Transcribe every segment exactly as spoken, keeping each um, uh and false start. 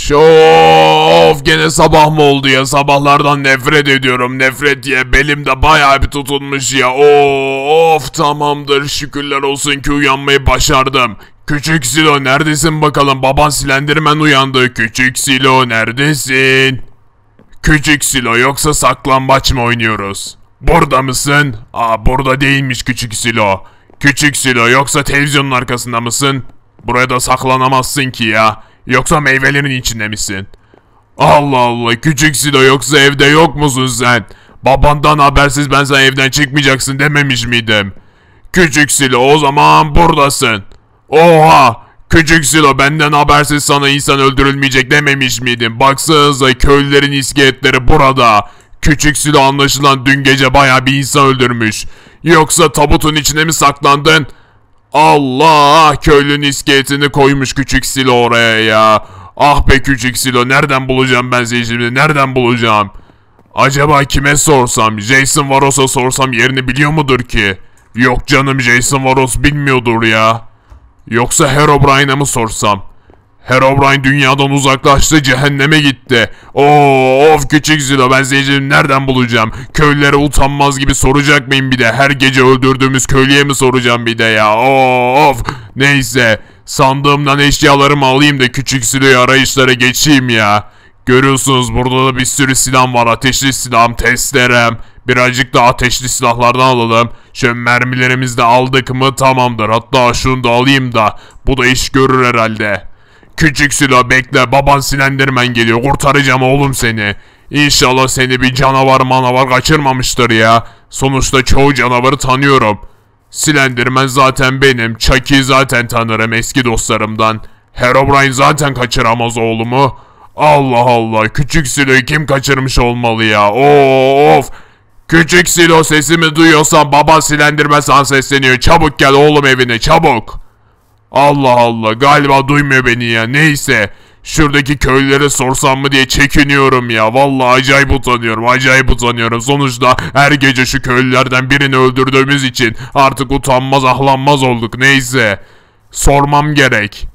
Of, gene sabah mı oldu ya? Sabahlardan nefret ediyorum. Nefret diye belimde bayağı bir tutulmuş ya. Of, tamamdır. Şükürler olsun ki uyanmayı başardım. Küçük Silo neredesin bakalım? Baban Slenderman uyandı. Küçük Silo neredesin? Küçük Silo, yoksa saklambaç mı oynuyoruz? Burada mısın? Aa, burada değilmiş Küçük Silo. Küçük Silo, yoksa televizyonun arkasında mısın? Buraya da saklanamazsın ki ya. Yoksa meyvelerin içinde misin? Allah Allah, Küçük Silo, yoksa evde yok musun sen? Babandan habersiz ben sana evden çıkmayacaksın dememiş miydim? Küçük Silo, o zaman buradasın. Oha! Küçük Silo, benden habersiz sana insan öldürülmeyecek dememiş miydim? Baksanıza, köylülerin iskeletleri burada. Küçük Silo anlaşılan dün gece bayağı bir insan öldürmüş. Yoksa tabutun içine mi saklandın? Allah! Köylünün iskeletini koymuş Küçük Silo oraya ya. Ah be Küçük Silo, nereden bulacağım ben seni şimdi? Nereden bulacağım? Acaba kime sorsam? Jason Varos'a sorsam yerini biliyor mudur ki? Yok canım, Jason Varos bilmiyordur ya. Yoksa Herobrine'a mı sorsam? Herobrine dünyadan uzaklaştı, cehenneme gitti. Of Küçük Silo, ben seni nereden bulacağım? Köylülere utanmaz gibi soracak mıyım bir de? Her gece öldürdüğümüz köylüye mi soracağım bir de ya? Of, neyse. Sandığımdan eşyalarımı alayım da Küçük Silo'yu arayışlara geçeyim ya. Görüyorsunuz, burada da bir sürü silah var. Ateşli silahım, testerem. Birazcık da ateşli silahlardan alalım. Şöyle mermilerimizi de aldık mı tamamdır. Hatta şunu da alayım da. Bu da iş görür herhalde. Küçük Silo bekle, baban Slenderman geliyor, kurtaracağım oğlum seni. İnşallah seni bir canavar manavar kaçırmamıştır ya. Sonuçta çoğu canavarı tanıyorum. Slenderman zaten benim, Chucky'yi zaten tanırım eski dostlarımdan. Herobrine zaten kaçıramaz oğlumu. Allah Allah, Küçük Silo'yu kim kaçırmış olmalı ya? Of! Küçük Silo, sesimi duyuyorsan baban Slenderman sana sesleniyor. Çabuk gel oğlum evine, çabuk. Allah Allah, galiba duymuyor beni ya. Neyse, şuradaki köylülere sorsam mı diye çekiniyorum ya. Vallahi acayip utanıyorum, acayip utanıyorum. Sonuçta her gece şu köylülerden birini öldürdüğümüz için artık utanmaz ahlanmaz olduk. Neyse, sormam gerek.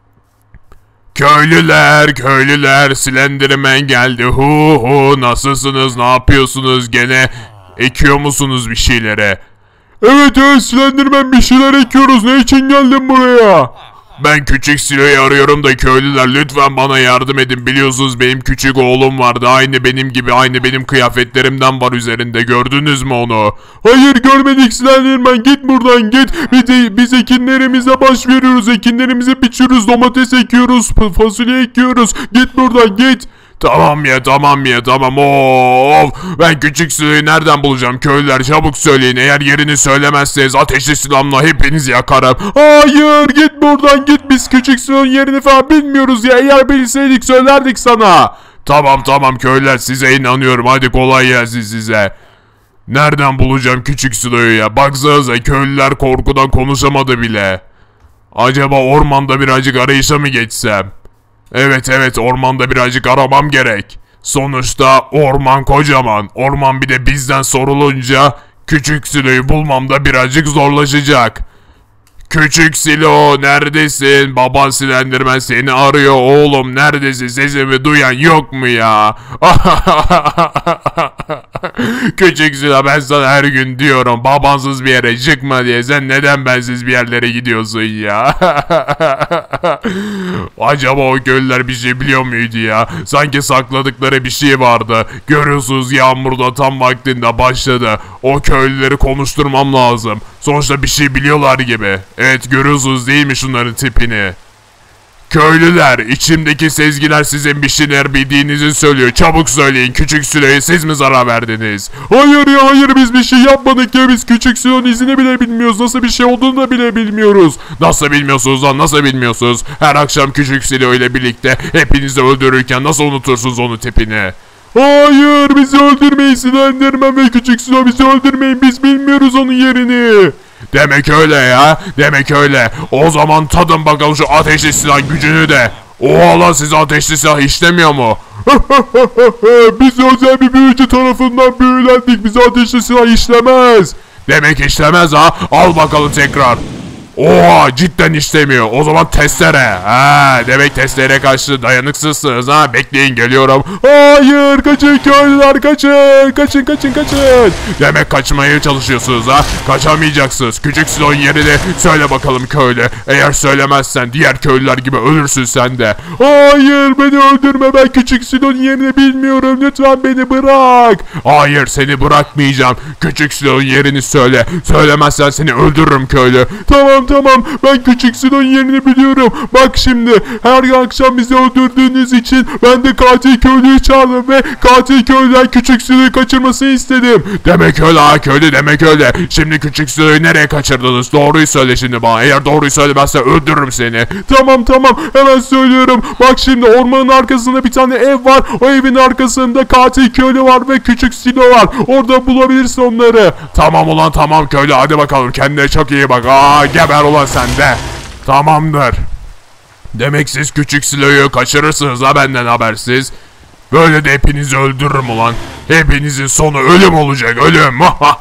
Köylüler, köylüler, Slenderman geldi. Hu hu, nasılsınız, ne yapıyorsunuz, gene ekiyor musunuz bir şeylere? Evet evet Slenderman, bir şeyler ekiyoruz. Ne için geldin buraya? Ben Küçük Silo'yu arıyorum da köylüler, lütfen bana yardım edin. Biliyorsunuz benim küçük oğlum vardı. Aynı benim gibi, aynı benim kıyafetlerimden var üzerinde. Gördünüz mü onu? Hayır görmedik Slenderman, git buradan git. Biz, de, biz ekinlerimize baş veriyoruz. Ekinlerimizi biçiyoruz. Domates ekiyoruz. Fasulye ekiyoruz. Git buradan git. Tamam ya tamam ya tamam. Of, ben Küçük Silo'yu nereden bulacağım köylüler, çabuk söyleyin. Eğer yerini söylemezseniz ateşli silahımla hepinizi yakarım. Hayır, git buradan git, biz Küçük Silo'nun yerini falan bilmiyoruz ya. Eğer bilseydik söylerdik sana. Tamam tamam köylüler, size inanıyorum, hadi kolay gelsin size. Nereden bulacağım Küçük Silo'yu ya? Baksanıza, köylüler korkudan konuşamadı bile. Acaba ormanda birazcık arayışa mı geçsem? Evet evet, ormanda birazcık aramam gerek. Sonuçta orman kocaman. Orman bir de bizden sorulunca Küçük Silo'yu bulmam da birazcık zorlaşacak. Küçük Silo neredesin? Baban Slenderman seni arıyor oğlum, neredesin? Sesimi duyan yok mu ya? Küçük Silo, ben sana her gün diyorum babansız bir yere çıkma diye. Sen neden bensiz bir yerlere gidiyorsun ya? Acaba o köylüler bir şey biliyor muydu ya? Sanki sakladıkları bir şey vardı. Görüyorsunuz, yağmurda tam vaktinde başladı. O köylüleri konuşturmam lazım. Sonuçta bir şey biliyorlar gibi. Evet, görüyorsunuz değil mi şunların tipini? Köylüler, içimdeki sezgiler sizin bir şeyler bildiğinizi söylüyor. Çabuk söyleyin, Küçük Silo'ya siz mi zarar verdiniz? Hayır ya hayır, biz bir şey yapmadık ya. Biz Küçük Silo'nun izini bile bilmiyoruz. Nasıl bir şey olduğunu da bile bilmiyoruz. Nasıl bilmiyorsunuz lan, nasıl bilmiyorsunuz? Her akşam Küçük Silo ile birlikte hepinizi öldürürken nasıl unutursunuz onun tipini? Hayır, bizi öldürmeyin Slenderman ve Küçük Silo, bizi öldürmeyin, biz bilmiyoruz onun yerini. Demek öyle ya, demek öyle. O zaman tadın bakalım şu ateşli silah gücünü de. Oha lan, size ateşli silah işlemiyor mu? Biz özel bir büyücü tarafından büyülendik, bize ateşli silah işlemez. Demek işlemez ha, al bakalım tekrar. Oha, cidden işlemiyor. O zaman testere. Ha, demek testere kaçtı. Dayanıksızsınız ha. Bekleyin, geliyorum. Hayır, kaçın köylüler, kaçın. Kaçın kaçın kaçın. Demek kaçmaya çalışıyorsunuz ha. Kaçamayacaksınız. Küçük Silon yerini söyle bakalım köylü. Eğer söylemezsen diğer köylüler gibi ölürsün sen de. Hayır, beni öldürme, ben Küçük Silon yerini bilmiyorum. Lütfen beni bırak. Hayır, seni bırakmayacağım. Küçük Silon yerini söyle. Söylemezsen seni öldürürüm köylü. Tamam tamam, ben Küçük Silon yerini biliyorum. Bak şimdi, her akşam bizi öldürdüğünüz için ben de katil köylüyü çağırdım ve katil köylüden Küçük Silo'yu kaçırmasını istedim. Demek öyle ha köylü, demek öyle. Şimdi Küçük Silo'yu nereye kaçırdınız? Doğruyu söyle şimdi bana. Eğer doğruyu söylemezsen öldürürüm seni. Tamam tamam, hemen söylüyorum. Bak şimdi, ormanın arkasında bir tane ev var. O evin arkasında katil köylü var ve Küçük Silo var. Orada bulabilirsin onları. Tamam ulan tamam köylü, hadi bakalım, kendine çok iyi bak. Aa, geber ulan sen de. Tamamdır. Demek siz Küçük Silo'yu kaçırırsınız ha, benden habersiz. Böyle de hepinizi öldürürüm ulan. Hepinizin sonu ölüm olacak, ölüm.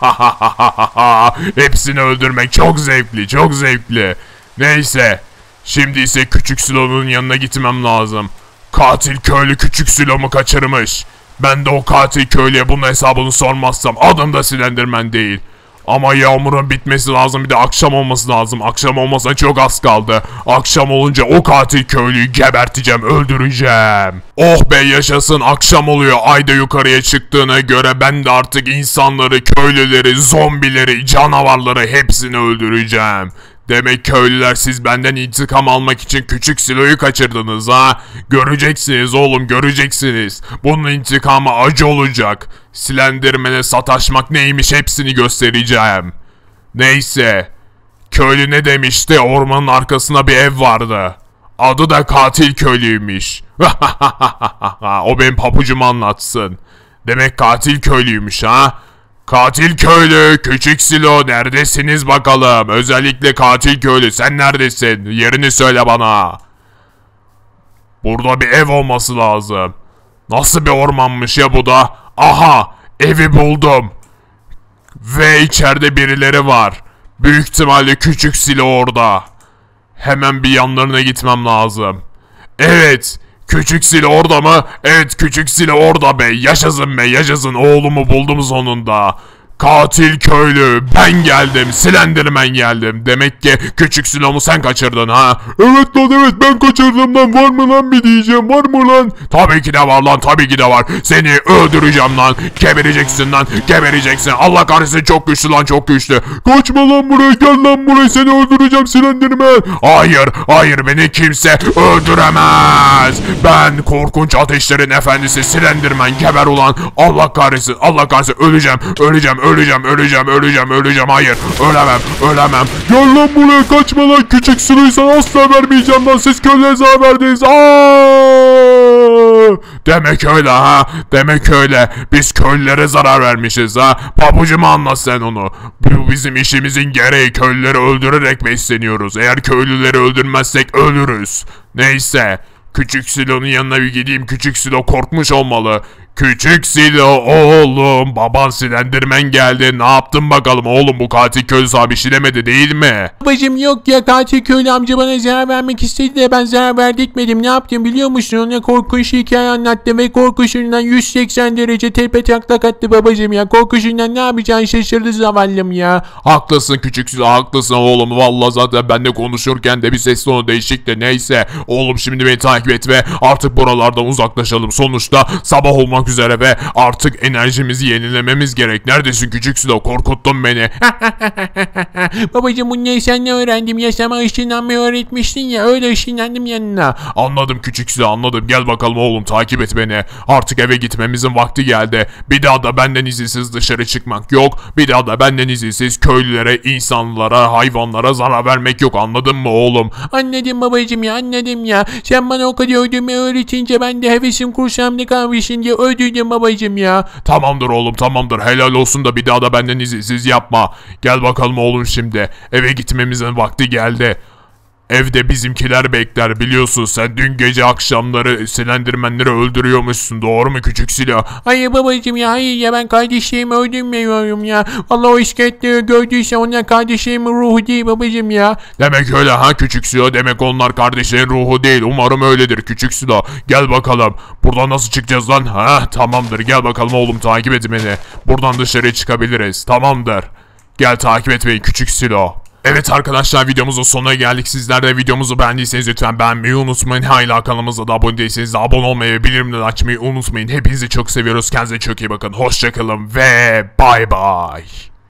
Hepsini öldürmek çok zevkli, çok zevkli. Neyse. Şimdi ise Küçük Silo'nun yanına gitmem lazım. Katil köylü Küçük Silo'mu kaçırmış. Ben de o katil köylüye bunun hesabını sormazsam adım da Slenderman değil. Ama yağmurun bitmesi lazım, bir de akşam olması lazım. Akşam olmasına çok az kaldı. Akşam olunca o katil köylüyü geberteceğim, öldüreceğim. Oh be, yaşasın, akşam oluyor. Ay da yukarıya çıktığına göre ben de artık insanları, köylüleri, zombileri, canavarları hepsini öldüreceğim. Demek köylüler, siz benden intikam almak için Küçük Silo'yu kaçırdınız ha? Göreceksiniz oğlum, göreceksiniz. Bunun intikamı acı olacak. Slenderman'e sataşmak neymiş hepsini göstereceğim. Neyse. Köylü ne demişti? Ormanın arkasında bir ev vardı. Adı da katil köylüymüş. O benim papucumu anlatsın. Demek katil köylüymüş ha? Katil köylü, Küçük Silo, neredesiniz bakalım? Özellikle katil köylü, sen neredesin? Yerini söyle bana. Burada bir ev olması lazım. Nasıl bir ormanmış ya bu da? Aha, evi buldum. Ve içeride birileri var. Büyük ihtimalle Küçük Silo orada. Hemen bir yanlarına gitmem lazım. Evet. Küçük Silo orada mı? Evet, Küçük Silo orada be. Yaşasın be, yaşasın. Oğlumu buldum sonunda. Katil köylü, ben geldim. Slenderman geldim. Demek ki Küçük Silo'mu sen kaçırdın ha? Evet lan, evet, ben kaçırdım lan. Var mı lan bir diyeceğim, var mı lan? Tabii ki de var lan, tabii ki de var. Seni öldüreceğim lan. Gebereceksin lan, gebereceksin. Allah kahretsin, çok güçlü lan, çok güçlü. Kaçma lan buraya, gel lan buraya, seni öldüreceğim Slenderman. Hayır, hayır, beni kimse öldüremez. Ben korkunç ateşlerin efendisi Slenderman, geber ulan. Allah kahretsin, Allah kahretsin, öleceğim, öleceğim. Öleceğim, öleceğim, öleceğim, öleceğim. Hayır, ölemem, ölemem. Gel lan buraya, kaçma lan. Küçük Silo'yu sana asla vermeyeceğim lan. Siz köylüye zarar verdiniz. Aaaa! Demek öyle ha. Demek öyle. Biz köylülere zarar vermişiz ha. Pabucuma anlat sen onu. Bu bizim işimizin gereği. Köylüleri öldürerek besleniyoruz. Eğer köylüleri öldürmezsek ölürüz. Neyse. Küçük Silo'nun yanına bir gideyim. Küçük Silo korkmuş olmalı. Küçük Silo oğlum, baban Slenderman geldi. Ne yaptın bakalım oğlum, bu katil köylü sana bir şey demedi değil mi? Babacım yok ya, katil köylü amca bana zarar vermek istedi de ben zarar verdirtmedim. Ne yaptım biliyor musun? Ona korkunç hikaye anlattım ve korkuşundan yüz seksen derece tepe taklak attı babacım ya. Korkuşundan ne yapacağını şaşırdı zavallım ya. Haklısın Küçük Silo, haklısın oğlum. Vallahi zaten benimle konuşurken de bir ses tonu değişikti. Neyse oğlum, şimdi beni takip et ve artık buralardan uzaklaşalım. Sonuçta sabah olmak üzere ve artık enerjimizi yenilememiz gerek. Neredesin Küçük Silo? Korkuttun beni. Babacım bunları sen ne öğrendim ya, sana ışınlanmayı öğretmiştin ya, öyle ışınlandım yanına. Anladım Küçük Silo, anladım. Gel bakalım oğlum, takip et beni. Artık eve gitmemizin vakti geldi. Bir daha da benden izinsiz dışarı çıkmak yok. Bir daha da benden izinsiz köylülere, insanlara, hayvanlara zarar vermek yok. Anladın mı oğlum? Anladım babacım ya, anladım ya. Sen bana o kadar öldürmeyi öğretince ben de hevesim kursamda kalmışım diye öldürdüm babacım ya. Tamamdır oğlum, tamamdır. Helal olsun da bir daha da benden izinsiz yapma. Gel bakalım oğlum şimdi. Eve gitmemizin vakti geldi. Evde bizimkiler bekler, biliyorsun sen dün gece akşamları Slenderman'leri öldürüyormuşsun, doğru mu küçük Silo? Hayır babacım ya, hayır ya, ben kardeşlerimi öldürmüyorum ya. Vallahi o iskeletleri gördüyse onlar kardeşlerimin ruhu değil babacım ya. Demek öyle ha küçük Silo, demek onlar kardeşlerin ruhu değil, umarım öyledir küçük Silo. Gel bakalım, buradan nasıl çıkacağız lan? Ha tamamdır, gel bakalım oğlum, takip et beni. Buradan dışarı çıkabiliriz, tamamdır. Gel takip et beni küçük Silo. Evet arkadaşlar, videomuzun sonuna geldik. Sizler de videomuzu beğendiyseniz lütfen beğenmeyi unutmayın. Hala kanalımıza da abone değilseniz de abone olmayı ve bildirimleri açmayı unutmayın. Hepinizi çok seviyoruz. Kendinize çok iyi bakın. Hoşçakalın ve bay bay.